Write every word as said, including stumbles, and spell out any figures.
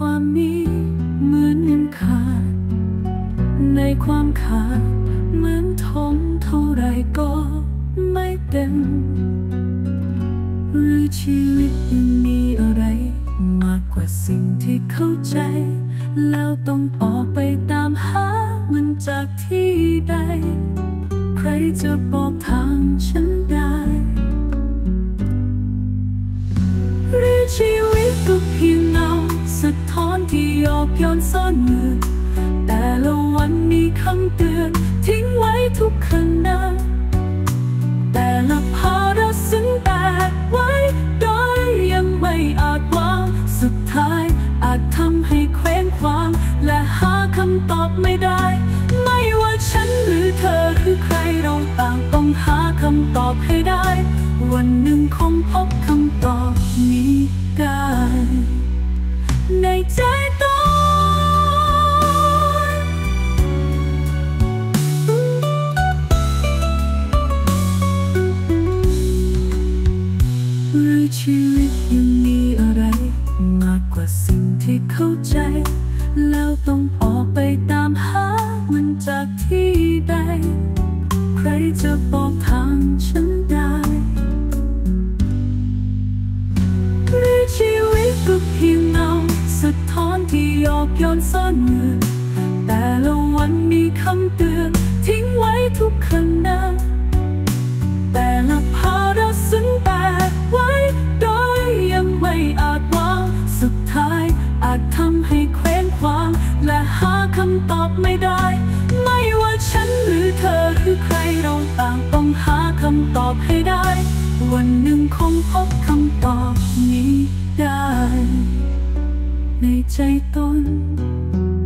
ความมีเหมือนเงินขาดในความขาดเหมือนทองเท่าไรก็ไม่เต็มหรือชีวิตยังมีอะไรมากกว่าสิ่งที่เข้าใจแล้วต้องออกไปตามหามันจากที่ใดใครจะบอกทางฉันได้หรือชีวิตก็เพียงเงาสะท้อนที่หยอกย้อนซ่อนมือแต่ละวันมีคำเตือนทิ้งไว้ทุกขณะแต่ละภาระซึ่งแบกไว้โดยยังไม่อาจวางสุดท้ายอาจทำให้เคว้งคว้างและหาคำตอบไม่ได้ไม่ว่าฉันหรือเธอหรือใครเราต่างต้องหาคำตอบให้ได้วันหนึ่งคงพบคำตอบนี้ได้ในใจตนหรือชีวิตยังมีอะไรมากกว่าสิ่งที่เข้าใจแล้วต้องออกไปตามหามันจากที่ใดใครจะบอกทางฉันได้หรือชีวิตก็เพียงเงาสะท้อนที่หยอกย้อนซ่อนมือแต่ละวันมีคำเตือนทิ้งไว้ทุกขณะแต่ละภาระซึ่งแบกไว้โดยยังไม่อาจวางสุดท้ายอาจทำให้เคว้งคว้างและหาคำตอบไม่ได้ไม่ว่าฉันหรือเธอหรือใครเราต่างต้องหาคำตอบให้ได้วันหนึ่งคงพบคำตอบนี้ได้ในใจตน